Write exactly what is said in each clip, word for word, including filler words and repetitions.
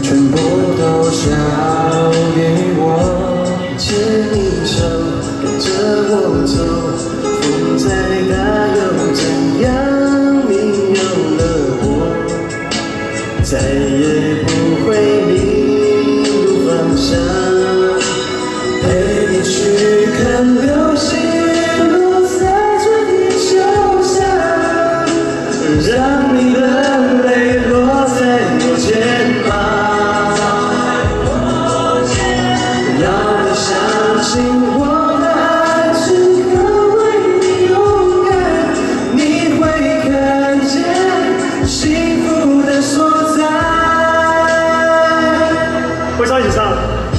全部都交给我，牵你手，跟着我走，风再大又怎样？你有了我，再也不会迷路方向，陪你去看流星落在这地球上，让你的泪落在我肩膀。 相信我的爱是可为你勇敢，你会看见幸福的所在。会唱一起唱。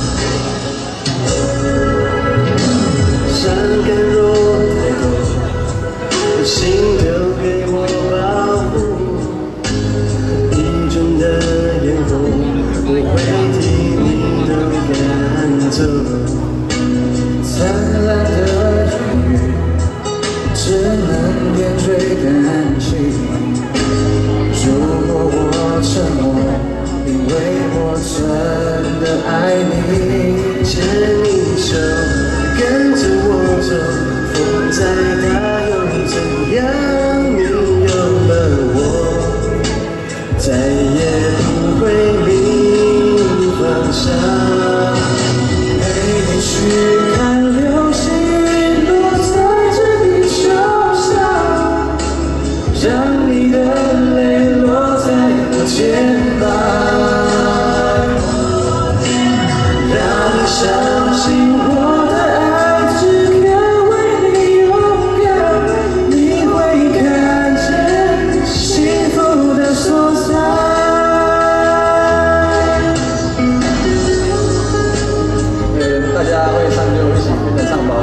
伤感若太多，心留给我保护。一阵的烟火，我会替你都赶走。 灿烂的言语只能点缀感情。如果我沉默，因为我真的爱你。牵你手，跟着我走，风再大又怎样？你有了我，再也不会迷路方向。陪你去。 让你的泪落在我肩膀，让你相信我的爱只肯为你勇敢，你会看见幸福的所在。呃，大家会唱就一起跟着唱吧。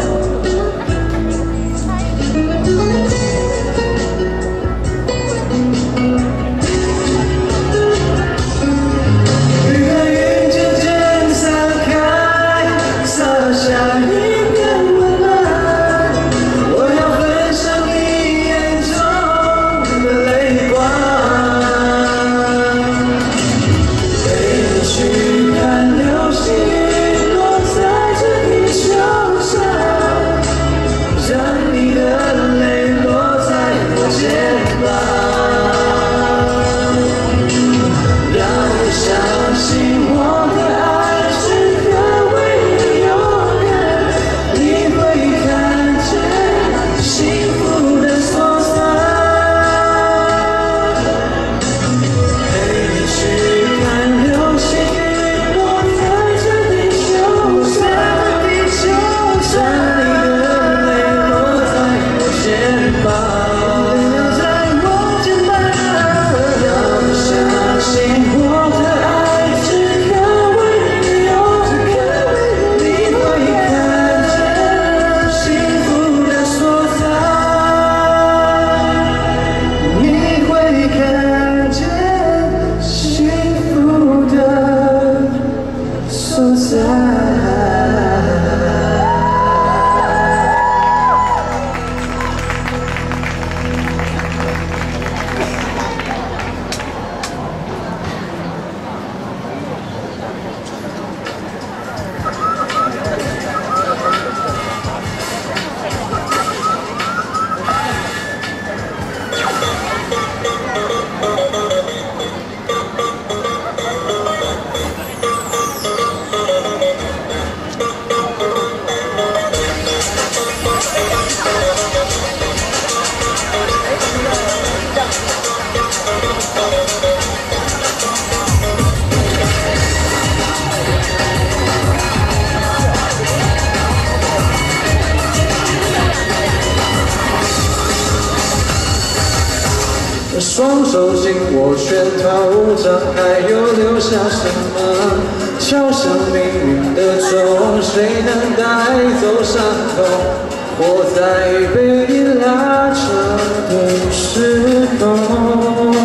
双手紧握拳头，无障碍又留下什么？敲响命运的钟，谁能带走伤痛？活在被你拉扯的时空。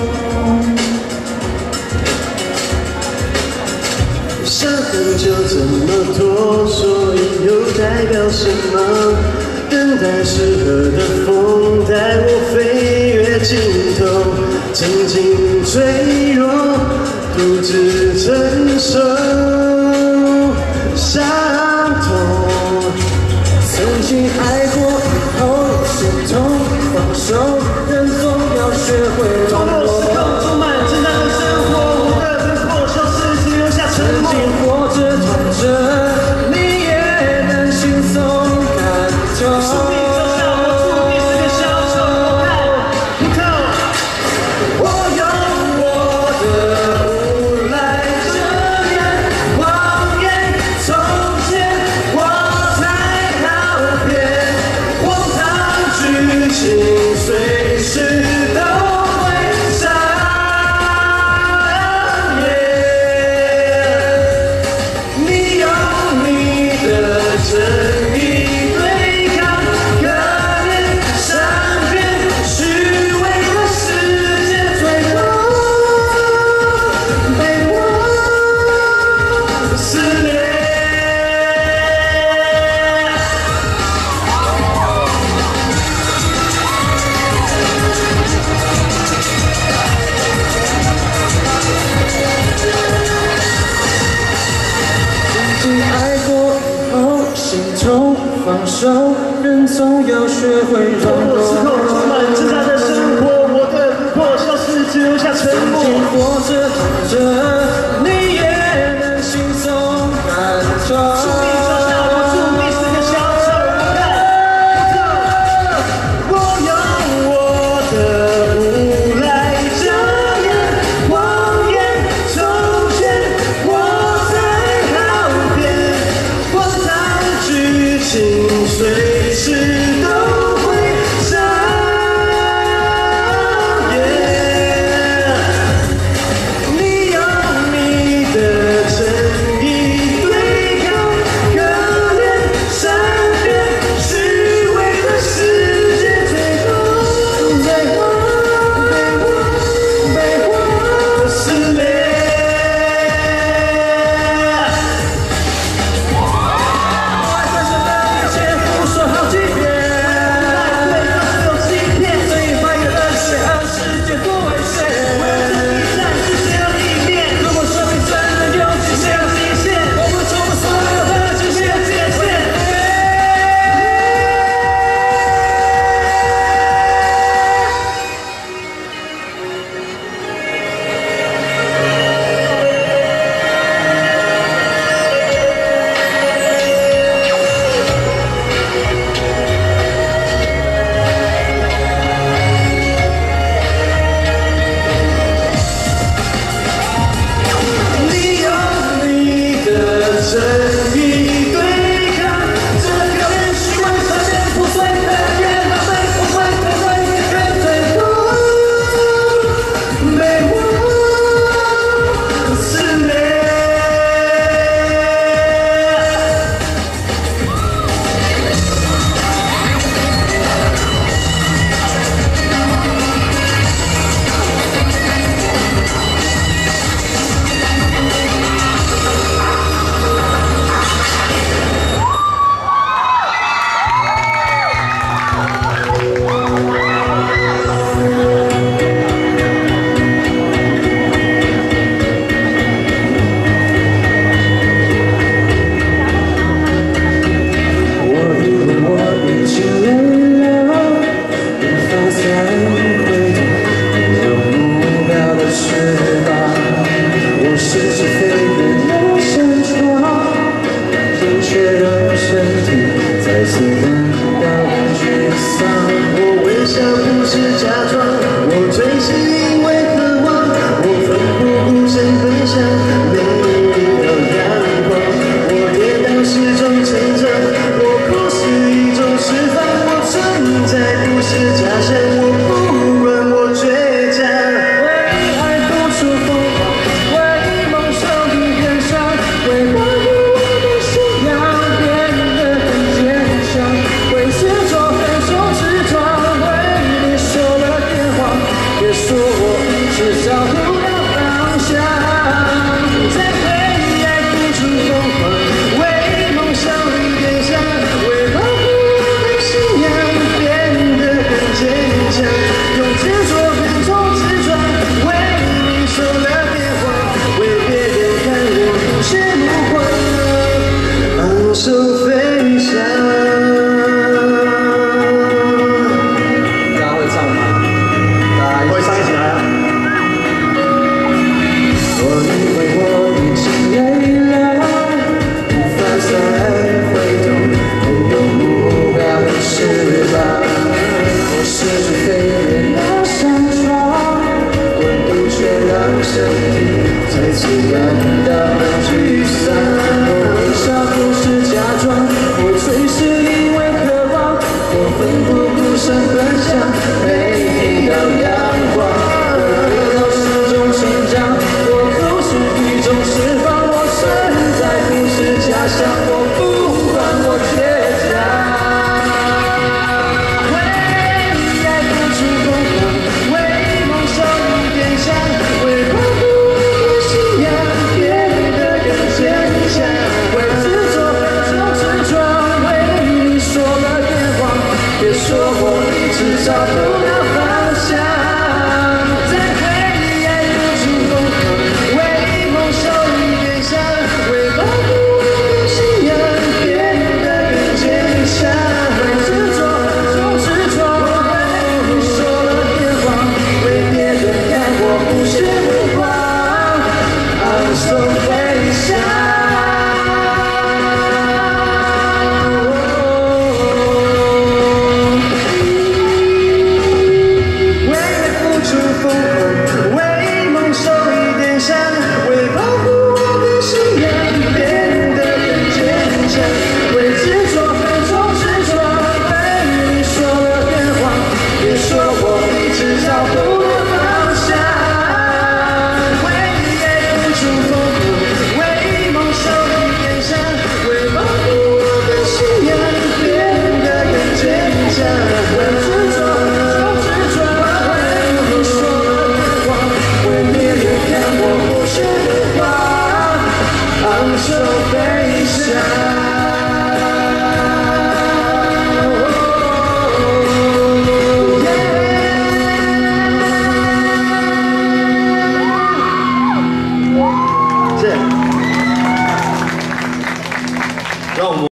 伤痕就这么多，所以又代表什么？等待适合的风，带我飞越尽头，紧紧坠落。 独自承受伤痛。曾经爱过以后，心痛放手，人总要学会软弱。充满震撼的生活，我的轮廓消失，只留下沉默。曾经活着痛着，你也能轻松看透。 随时都会上演，你用你的正义对抗可怜善变虚伪的世界，最后被我撕裂。 爱过以后，心痛放手，人总要学会软弱。时候充满挣扎的生活，我的琥珀消失，只留下沉默。曾经活着痛着，你也能轻松看透。注定脚下，我注定是个小丑。我用我的无赖遮掩谎言，重现我在。 剧情随时都会上演，你用起感到。